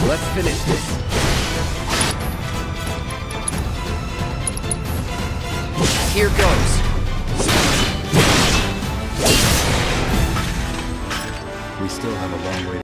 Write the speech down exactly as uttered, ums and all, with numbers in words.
Let's finish this. Here goes. We still have a long way.